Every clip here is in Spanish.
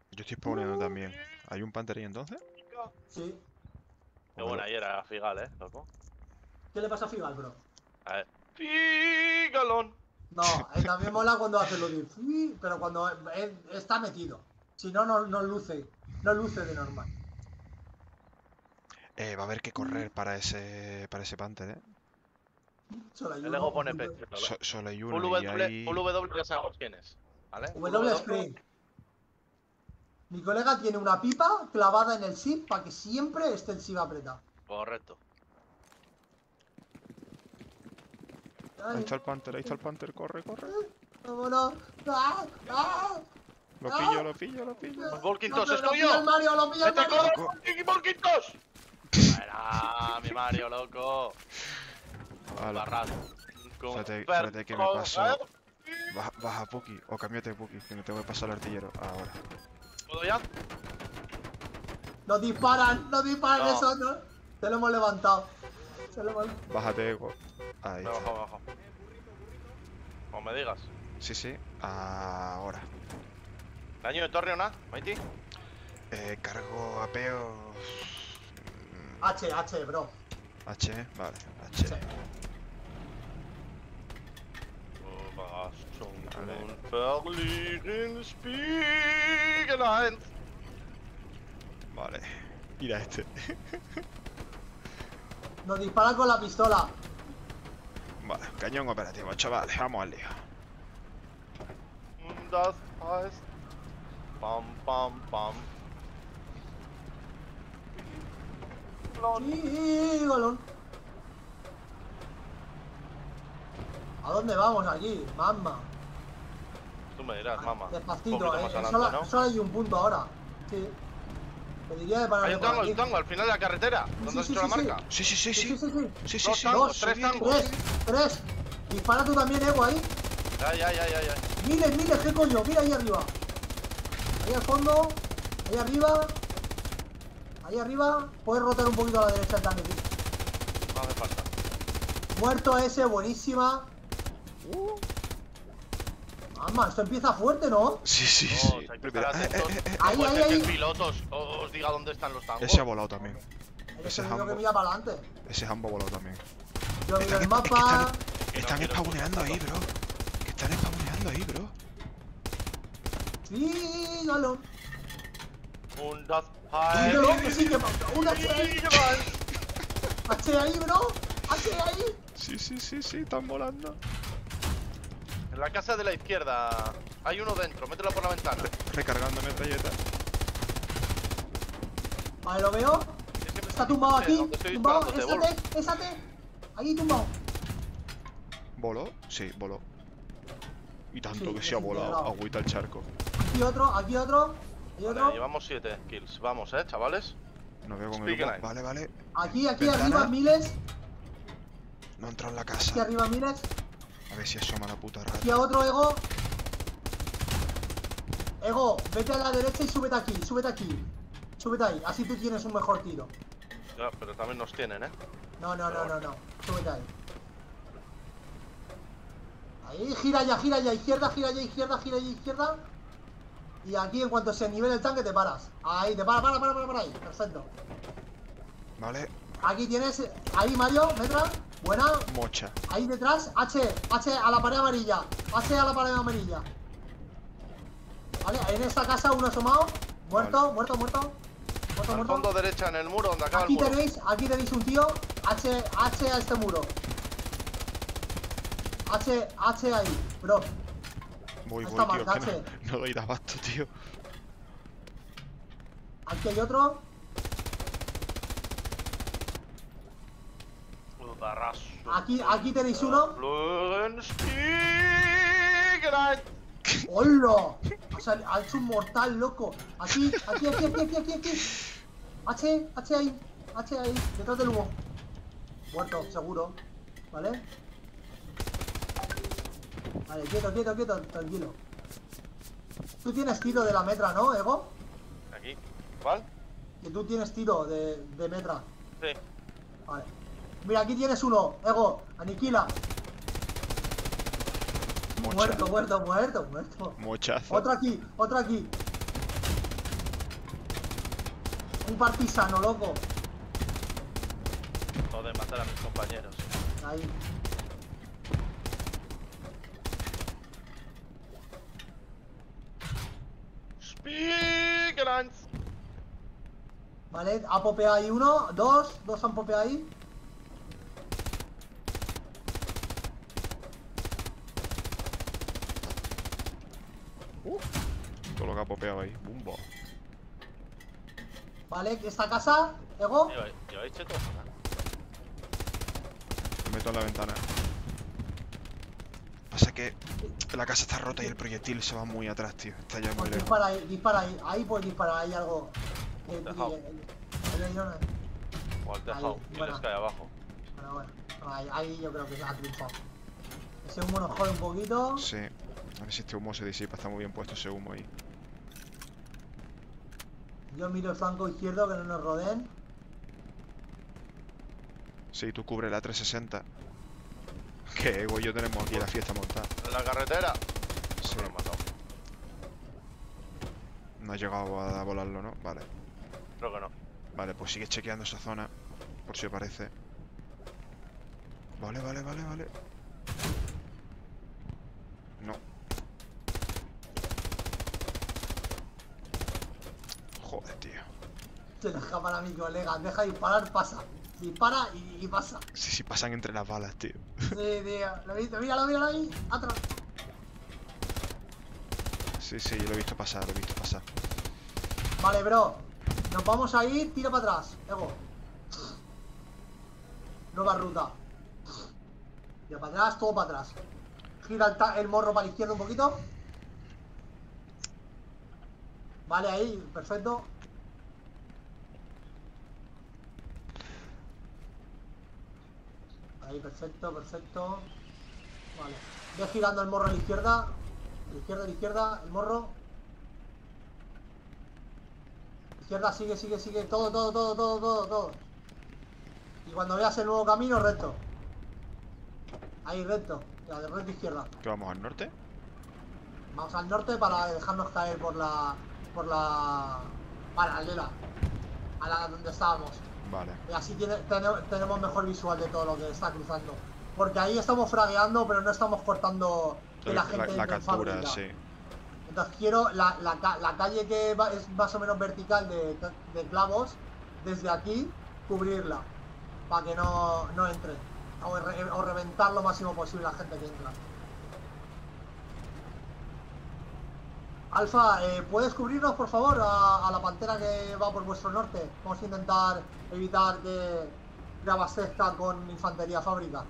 Yo estoy spawneando también. ¿Hay un Panther ahí entonces? Sí. Qué buena ayer era Figal, loco. ¿Qué le pasa a Figal, bro? A ver. ¡Figalón! No, también mola cuando hace lo de "Fui", pero cuando está metido. Si no, no luce. No luce de normal. Va a haber que correr para ese Panther, ¿eh? Solo hay El uno. Lego pone pecho. Solo hay Full uno y W, full hay... W ya sabemos quién es. ¿Vale? Full W screen. Mi colega tiene una pipa clavada en el SIP para que siempre esté el SIP apretado. Correcto. Ahí está el Panther, corre, corre. Vámonos. ¡Ah! ¡Ah! Lo pillo. Los Volkintos, Lo estoy pilla el yo. Mario, lo pilla el ¡Vete Mario! con Volkintos! Era mi Mario, loco. Vale. Barras. Espérate que me paso. Baja Puki, o cámbiate Puki, que me tengo que pasar al artillero ahora. ¿Puedo ya? ¡Nos disparan! ¡Nos disparan! No. Eso no. Se lo hemos levantado. Bájate, Ego. Ahí Me está. bajo. Como me digas. Sí, ahora. Daño de torre o nada, Mighty. Cargo apeo. H, bro. H, vale, H. Sí. Vale. Mira este. Nos disparan con la pistola. Vale, cañón operativo, chavales, vamos al lío. Das heißt. Pam. Sí, golón. ¿A dónde vamos aquí? Mamma. Tú me dirás, mamá. Despacito, Un poquito más adelante, solo hay un punto ahora. Sí. Te diría de parar. Hay un tango, al final de la carretera. ¿Dónde has hecho la marca? Sí. Sí. Dos tangos, tres tangos. Tres. Dispara tú también, Ego, ahí. Ya. Miles, ¿qué coño? Mira ahí arriba. Ahí al fondo. Ahí arriba. Ahí arriba. Puedes rotar un poquito a la derecha el tanque, tío. No hace falta. Muerto ese, buenísima. Mamá, esto empieza fuerte, ¿no? Sí. Hay que estar atentos. Ahí, Puede ser que el ahí. piloto os diga dónde están los tangos. Ese ha volado también. Eres Ese el es único que Hambo. mira para adelante. Ese Hambo ha volado también. Yo miro el mapa. Están spawneando ahí, bro. Que están spawneando ahí, bro. Sí, galón. Un das Sí, galón, que sí, que un H ahí. H ahí, bro. H ahí. Sí, están volando. En la casa de la izquierda hay uno dentro, mételo por la ventana. Recargando metralleta. Vale, lo veo. Está tumbado aquí. Donde estoy Tumbado. disparándote, Ésate. Ahí tumbado. ¿Voló? Sí, voló. Y tanto Sí, que se ha volado. desintegrado. Agüita el charco. Aquí otro. Hay otro. Vale, llevamos 7 kills. Vamos, chavales. No veo con el Speak humo. line. Vale. Aquí Ventana. arriba miles. No ha entrado en la Aquí casa. arriba miles. A ver si asoma la puta rata. Aquí a otro, Ego. Ego, vete a la derecha y súbete aquí. Súbete ahí. Así tú tienes un mejor tiro. Ya, pero también nos tienen, No. Súbete ahí. Ahí, gira ya. Izquierda. Y aquí, en cuanto se nivele el tanque, te paras. Ahí, te para ahí. Perfecto. Vale. Aquí tienes. Ahí, Mario, Metra. Buena. Mocha. Ahí detrás, H a la pared amarilla. Vale, en esta casa uno asomado. Muerto. Al fondo derecha, en el muro, donde acaba el muro. Aquí tenéis un tío. H a este muro. H ahí, bro. Voy, Está tío. mal, Que no doy de abasto, tío. Aquí hay otro. Aquí tenéis uno. ¡Hola! Ha hecho un mortal, loco. Aquí. H ahí, detrás del humo. Muerto, seguro. ¿Vale? Vale, quieto, tranquilo. Tú tienes tiro de la metra, ¿no, Ego? Aquí, ¿vale? Que tú tienes tiro de metra. Sí. Vale. Mira, aquí tienes uno, Ego. Aniquila. Mocha. Muerto. Mochazo. Otro aquí. Un partisano, loco. Joder, matar a mis compañeros. Ahí. Spiegelans. Vale, ha popeado ahí uno, dos han popeado ahí. Todo lo que ha popeado ahí. Bumbo. Vale, esta casa, Ego. ¿Lleváis chetos? Me meto en la ventana. Pasa que la casa está rota y el proyectil se va muy atrás, tío. Está ya muy Pues lejos. dispara ahí, dispara ahí. Ahí puedes disparar, hay algo. Dejado. O al tejado. Ahí, Y bueno. les cae abajo. Bueno, ahí yo creo que se ha triunfado. Ese humo nos jode un poquito. Sí. A ver si este humo se disipa. Está muy bien puesto ese humo ahí. Yo miro el flanco izquierdo que no nos rodeen. Sí, tú cubre la 360. Que Ego y yo tenemos aquí la fiesta montada. En la carretera. Sí. Lo he matado. No ha llegado a volarlo, ¿no? Vale. Creo que no. Vale, pues sigue chequeando esa zona. Por si aparece. Vale. No. Joder, tío. Se deja para mi colega, deja disparar, pasa. Dispara y pasa. Sí, pasan entre las balas, tío. Sí, tío. Lo he visto, míralo ahí. Atrás. Sí, yo lo he visto pasar, Vale, bro. Nos vamos a ir, tira para atrás. Ego. Nueva ruta. Tira para atrás, todo para atrás. Gira el morro para la izquierda un poquito. Vale, ahí, perfecto. Ahí, perfecto. Vale. Ve girando el morro a la izquierda. A la izquierda, el morro. Izquierda, sigue. Todo. Y cuando veas el nuevo camino, recto. Ahí, recto. Ya, de recto izquierda. ¿Que vamos al norte? Vamos al norte para dejarnos caer por la paralela a la donde estábamos. Vale. Y así tenemos mejor visual de todo lo que está cruzando. Porque ahí estamos fragueando, pero no estamos cortando que la gente La entre en captura, fábrica. sí. Entonces quiero la calle que es más o menos vertical de clavos, desde aquí, cubrirla. Para que no entre. O reventar lo máximo posible a la gente que entra. Alfa, ¿puedes cubrirnos por favor a la pantera que va por vuestro norte? Vamos a intentar evitar que abastezca con infantería fábrica.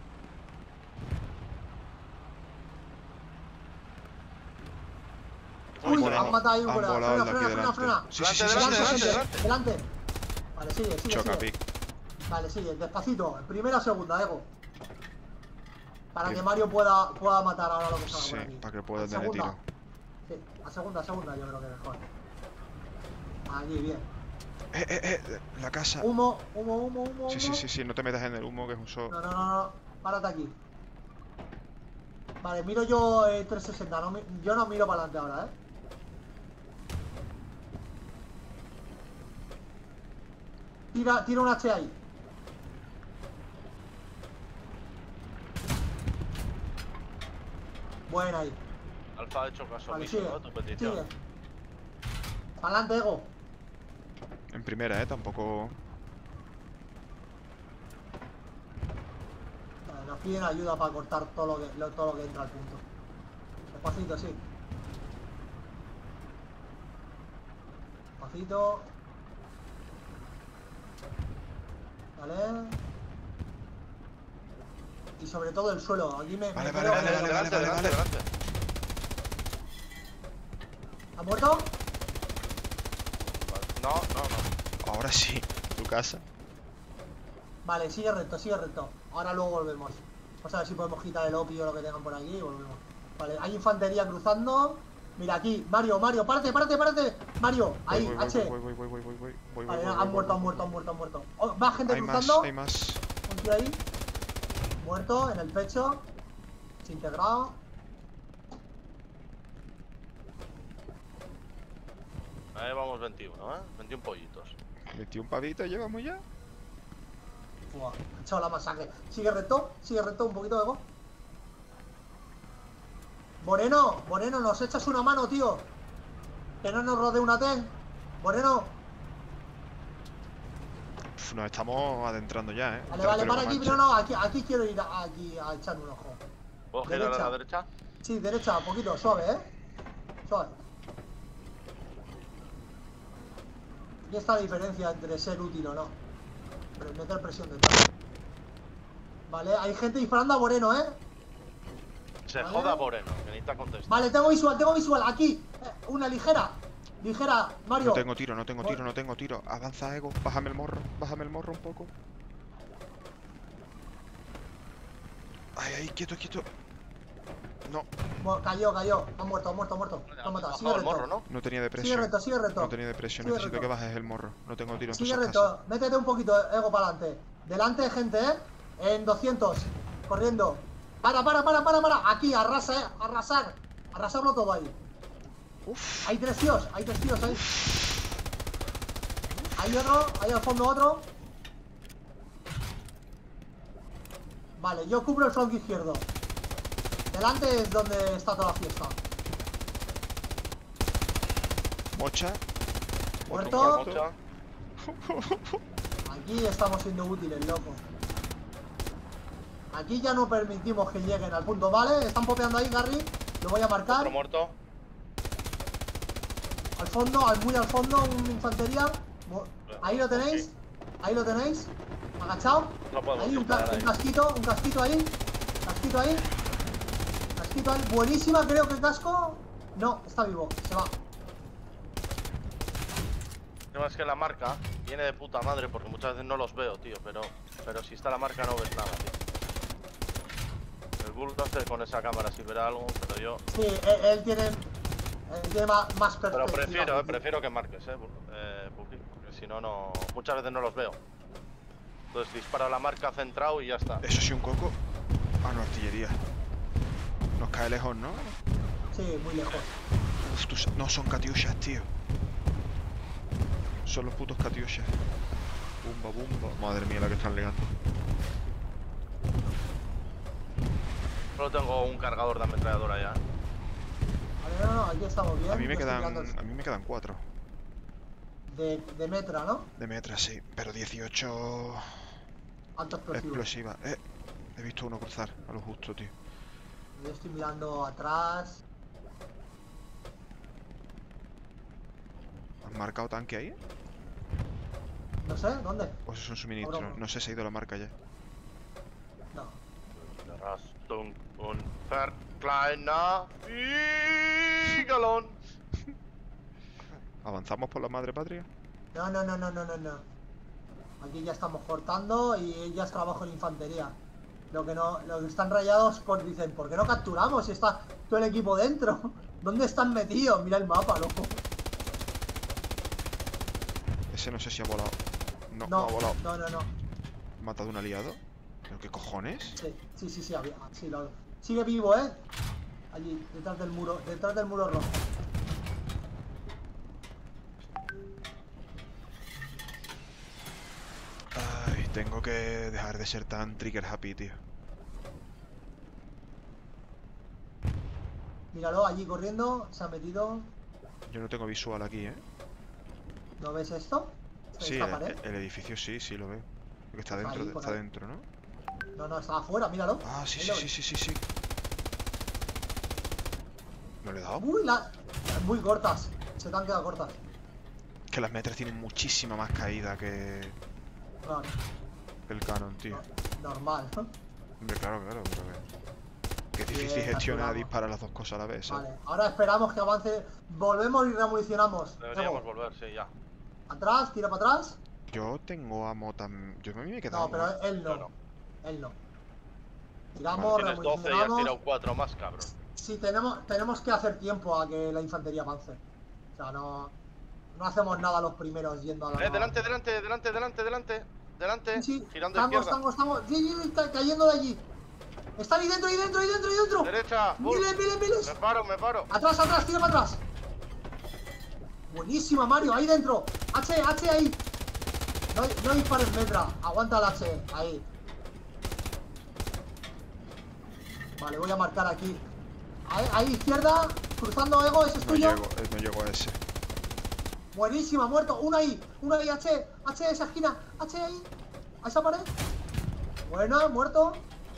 Uy, han matado ahí un colega. Frena. Sí. Delante. Vale, sigue. Chocapic. Vale, sigue, despacito. Primera, segunda, Ego. Para que Mario pueda matar ahora lo que salga por aquí. Sí, para que pueda tener Segunda. tiro. Sí, a segunda yo creo que mejor. Allí, bien. La casa. Humo. Sí, no te metas en el humo, que es un so. No. Párate aquí. Vale, miro yo 360. Yo no miro para adelante ahora, Tira un H ahí. Buena ahí. Alfa ha hecho caso Vale, omiso, sigue. ¿no? Tu petición. Sigue. Adelante, Ego. En primera, tampoco. Vale, nos piden ayuda para cortar todo lo que entra al punto. Despacito, sí. Despacito. Vale. Y sobre todo el suelo. Aquí me Vale. Delante. ¿Ha muerto? No. Ahora sí, tu casa. Vale, sigue recto. Ahora luego volvemos. Vamos a ver si podemos quitar el opio o lo que tengan por aquí y volvemos. Vale, hay infantería cruzando. Mira aquí, Mario, párate. Mario, ahí, H. Voy. Vale, han muerto. Oh, va gente cruzando. Hay más. Un tío ahí. Muerto en el pecho. Desintegrado. Ahí vamos 21, 21 pollitos. 21 pavitos llevamos ya. Buah, ha echado la masacre. Sigue recto, un poquito, Ego. Moreno, nos echas una mano, tío. Que no nos rodee una T. Moreno. Nos estamos adentrando ya, Vale, para aquí, pero no, aquí quiero ir aquí a echar un ojo. ¿Puedo girar a la derecha? Sí, derecha, un poquito, suave, suave. Aquí está la diferencia entre ser útil o no. Meter presión detrás. Vale, hay gente disparando a Moreno, Se joda Moreno, que necesita contestar. Vale, tengo visual, aquí. Una ligera, Mario. No tengo tiro. Avanza, Ego, bájame el morro un poco. Ay, quieto. No. Cayó. Ha muerto. Lo ha matado. Sigue recto. ¿no? No tenía depresión. Sigue recto. No tenía depresión, necesito que bajes el morro. No tengo tiro en Sigue tus recto. Métete un poquito, Ego, para adelante. Delante, gente, en 200. Corriendo. Para. Aquí, arrasar. Arrasarlo todo ahí. Uf. Hay tres tíos ahí. Hay otro, ahí al fondo otro. Vale, yo cubro el flanco izquierdo. Delante es donde está toda la fiesta. Mocha. Muerto. Aquí estamos siendo útiles, loco. Aquí ya no permitimos que lleguen al punto, ¿vale? Están popeando ahí, Garry. Lo voy a marcar. Otro muerto. Al fondo, muy al fondo, una infantería. Ahí lo tenéis. Agachado. No podemos ahí, un disparar ahí. casquito ahí. Casquito ahí. Buenísima, creo que el casco. No, está vivo, se va. No, es que la marca viene de puta madre porque muchas veces no los veo, tío. Pero si está la marca no ves nada, tío. El Bull no sé con esa cámara si verá algo, pero yo. Sí, él tiene más perspectiva. Pero prefiero que marques, Puki, porque si no, muchas veces no los veo. Entonces disparo a la marca centrado y ya está. Eso sí, un coco. Ah, no, artillería. Nos cae lejos, ¿no? Sí, muy lejos. Uf, no, son Katyushas, tío. Son los putos Katyushas. Bumba. Madre mía, la que están liando. Solo tengo un cargador de ametralladora ya. Vale, no, aquí estamos bien. A mí me quedan 4. De metra, ¿no? De metra, sí. Pero 18... Alto explosivo. explosiva. He visto uno cruzar a lo justo, tío. Yo estoy mirando atrás. ¿Has marcado tanque ahí? No sé, ¿dónde? ¿O eso es un suministro? Broma. No sé si ha ido la marca ya. No. Rastung un kleiner Galón. ¿Avanzamos por la madre patria? No. Aquí ya estamos cortando y ya es trabajo de infantería. Lo que están rayados dicen, ¿por qué no capturamos si está todo el equipo dentro? ¿Dónde están metidos? Mira el mapa, loco. Ese no sé si ha volado. No ha volado. No. ¿Ha matado un aliado? ¿Pero qué cojones? Sí, sigue vivo, allí, detrás del muro rojo. Ay, tengo que dejar de ser tan trigger happy, tío. Míralo, allí corriendo, se ha metido. Yo no tengo visual aquí, ¿No ves esto? Sí, ¿Esta pared? el edificio sí lo veo. Porque está Pues dentro, ahí, por está ahí. dentro, ¿no? No, está afuera, míralo. Ah, sí. ¿No le he dado? Uy, muy cortas. Se te han quedado cortas. Que las metras tienen muchísima más caída que Claro, el canon, tío. normal. Hombre, claro, pero que es difícil gestionar y disparar las dos cosas a la vez, ¿sabes? Vale, ahora esperamos que avance. Volvemos y remunicionamos. Deberíamos Ego, volver, sí, ya. atrás, tira para atrás. Yo tengo amo también. Yo a mí me he quedado. No, pero él no. No. Él no. Tiramos, Tienes 12 y has remunicionamos. tirado 4 más, cabrón. Sí, tenemos que hacer tiempo a que la infantería avance. O sea, no hacemos nada los primeros yendo a la... Delante. Sí, Girando a izquierda. estamos. Sí, está cayendo de allí. Están ahí dentro. Derecha. Miles. Me paro. Atrás, tira para atrás. Buenísima, Mario, ahí dentro. H ahí. No dispares, Metra. Aguanta el H. Ahí. Vale, voy a marcar aquí. Ahí, izquierda. Cruzando Ego, ese es tuyo. No llego a ese. Buenísima, muerto. Uno ahí, H, esa esquina. H ahí. A esa pared. Buena, muerto.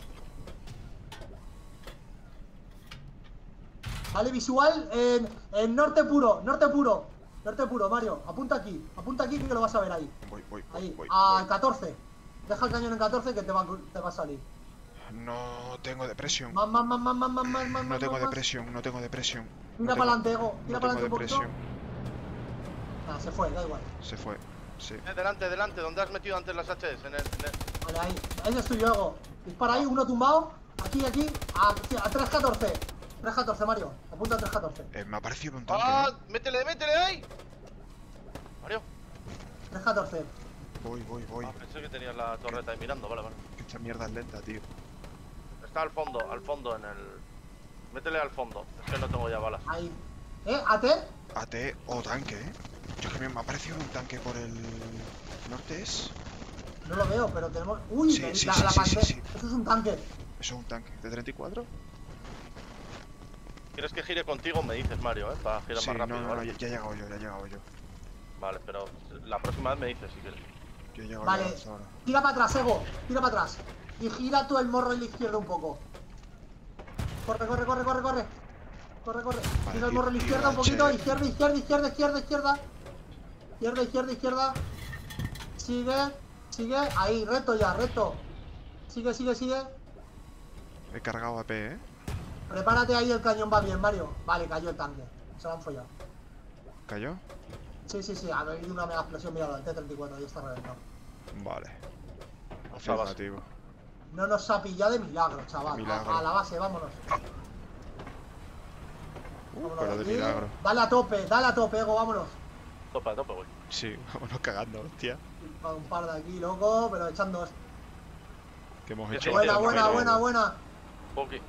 Vale, visual en norte puro, Mario. Apunta aquí que lo vas a ver ahí. Voy. A 14. Deja el cañón en 14 que te va a salir. No tengo depresión. Más. No tengo depresión. Tira para adelante, Ego. Tira para adelante un poquito. depresión. Ah, se fue, da igual. Se fue, sí. Delante, donde has metido antes las HS. Vale, ahí. Ahí es tuyo, Ego. Dispara ahí, uno tumbado. Aquí. A 314. 314, Mario. Apunta a 314. Me ha parecido un tanque. ¡Ah! ¡Métele ahí! Mario. 314. Voy. Ah, pensé que tenías la torreta ahí mirando, vale. Esta mierda es lenta, tío. Está al fondo en el... Métele al fondo, es que no tengo ya balas. Ahí. ¿AT? AT o tanque, Yo que me ha parecido un tanque por el norte es. No lo veo, pero tenemos... Uy, Sí. Eso es un tanque. Eso es un tanque. ¿De 34? ¿Quieres que gire contigo? Me dices, Mario, para girar Sí, más rápido. no, ¿vale? ya he llegado yo. Vale, pero la próxima vez me dices si quieres. Yo he llegado Vale, ya hasta ahora. tira para atrás, Ego. Tira para atrás. Y gira tú el morro en la izquierda un poco. Corre. Vale, Gira el morro en la izquierda un poquito. Izquierda. Sigue. Ahí, recto. Sigue. He cargado AP, Prepárate ahí, el cañón va bien, Mario. Vale, cayó el tanque. Se lo han follado. ¿Cayó? Sí. Ha habido una mega explosión, míralo, el T-34 ya está reventado. Vale. Hasta base. Afirmativo. No nos ha pillado de milagro, chaval. Milagro. A la base, vámonos. Vámonos Pero de aquí. milagro. Dale a tope, Ego, vámonos. Tope, voy. Sí, vámonos cagando, hostia. Un par de aquí, loco, pero echando... Que hemos Sí, hecho. Buena. Poki.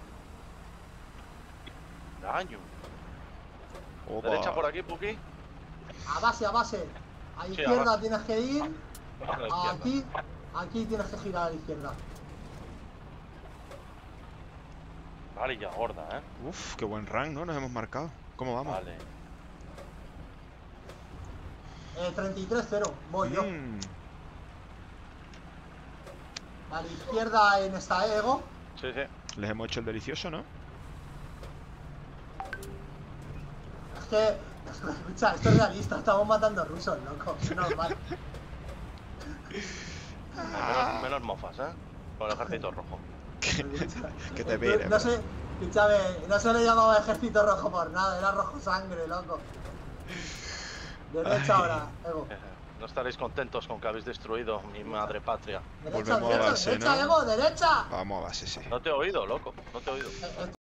Daño. Opa. Derecha por aquí, Puki. A base. A Sí, izquierda a base. tienes que ir. A la izquierda. Aquí tienes que girar a la izquierda. Vale, ya gorda, Uf, qué buen rank, ¿no? Nos hemos marcado. ¿Cómo vamos? Vale. 33-0, voy yo. Mm. Vale, izquierda en esta, Ego. Sí. Les hemos hecho el delicioso, ¿no? Es que, escucha, esto es realista, estamos matando rusos, loco, es normal. Menos mofas, con el ejército rojo. Que te mire. No sé, escúchame, no se le llamaba ejército rojo por nada, era rojo sangre, loco. Derecha ahora, Ego. No estaréis contentos con que habéis destruido mi madre patria. Derecha, Volvemos a base, derecha, ¿no? Ego, derecha. Vamos a base, sí. No te he oído, loco. No te he oído.